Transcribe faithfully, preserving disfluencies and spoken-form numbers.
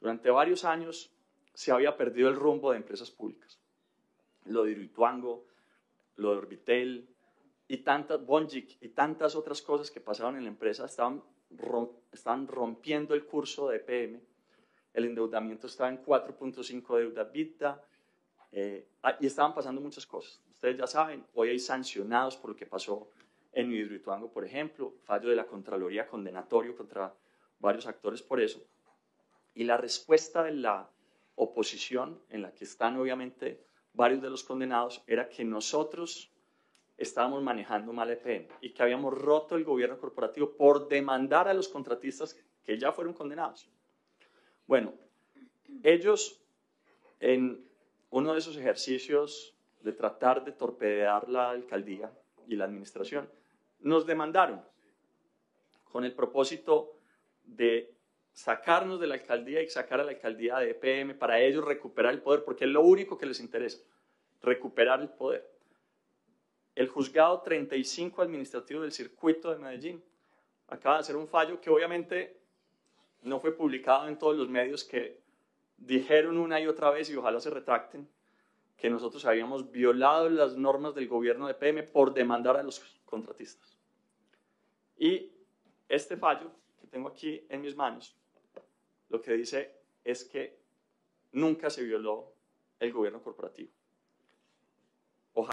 Durante varios años se había perdido el rumbo de empresas públicas. Lo de Hidroituango, lo de Orbitel y tantas, Bonjic y tantas otras cosas que pasaban en la empresa estaban, estaban rompiendo el curso de E P M. El endeudamiento estaba en cuatro punto cinco deuda EBITDA eh, y estaban pasando muchas cosas. Ustedes ya saben, hoy hay sancionados por lo que pasó en Hidroituango, por ejemplo, fallo de la Contraloría condenatorio contra varios actores por eso. Y la respuesta de la oposición, en la que están obviamente varios de los condenados, era que nosotros estábamos manejando mal E P M y que habíamos roto el gobierno corporativo por demandar a los contratistas que ya fueron condenados. Bueno, ellos en uno de esos ejercicios de tratar de torpedear la alcaldía y la administración, nos demandaron con el propósito de sacarnos de la alcaldía y sacar a la alcaldía de E P M para ellos recuperar el poder, porque es lo único que les interesa, recuperar el poder. El juzgado treinta y cinco administrativo del circuito de Medellín acaba de hacer un fallo que obviamente no fue publicado en todos los medios, que dijeron una y otra vez, y ojalá se retracten, que nosotros habíamos violado las normas del gobierno de E P M por demandar a los contratistas. Y este fallo que tengo aquí en mis manos, lo que dice es que nunca se violó el gobierno corporativo.